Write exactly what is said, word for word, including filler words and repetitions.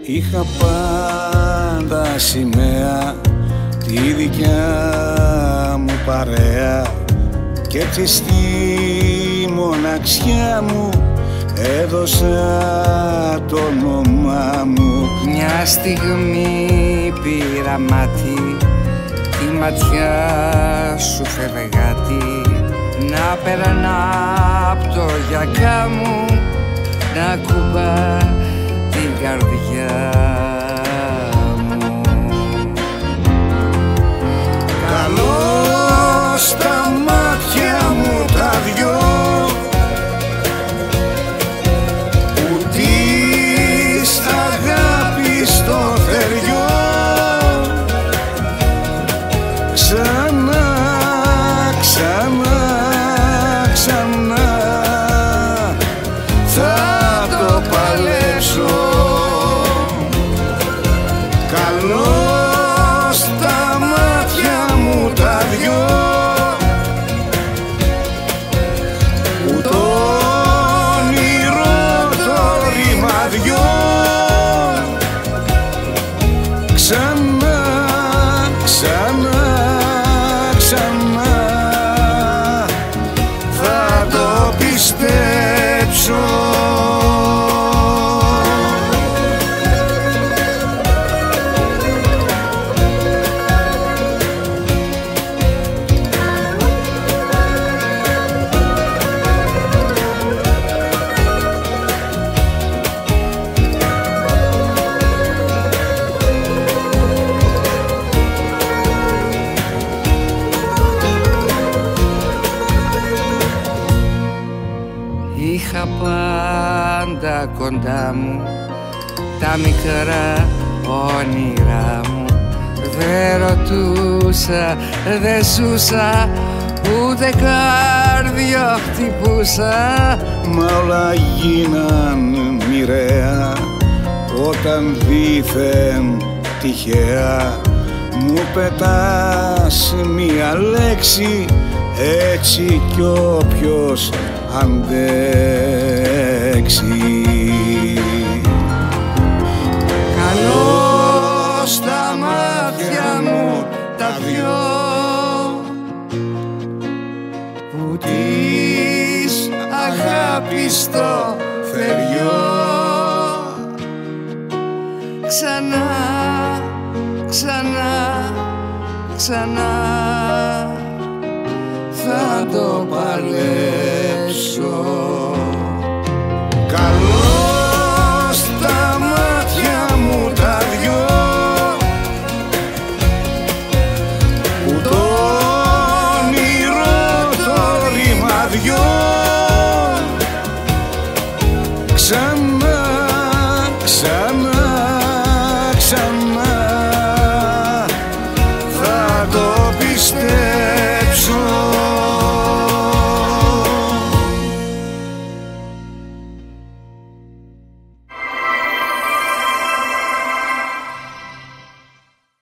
Είχα πάντα σημαία τη δικιά μου παρέα κι έτσι στη μοναξιά μου έδωσα το όνομά μου. Μια στιγμή πήρα μάτι, τη ματιά σου φευγάτη, να περνά απ' το γιακά μου, να κουμπά την καρδιά μου. Καλό στα μάτια μου τα δυο που της αγάπης το θεριό ξανά, ξανά, ξανά θα το παλέψω. Καλό στα μάτια μου τα δυο που το όνειρο το ρημαδιό ξανά, ξανά, ξανά θα το πιστέψω. Είχα πάντα κοντά μου τα μικρά όνειρά μου. Δε ρωτούσα, δε ζούσα, ούτε κάρδιο χτυπούσα. Μα όλα γίναν μοιραία όταν δήθεν τυχαία μου πετάς μία λέξη έτσι κι όποιος αντέξει. Καλό στα μάτια μου τα δυο που της αγάπης το θεριό ξανά, ξανά, ξανά θα το παλέψω. Καλό στα μάτια μου τα δυο που το όνειρο το ρημαδιό ξανά, ξανά, ξανά θα το πιστεύω.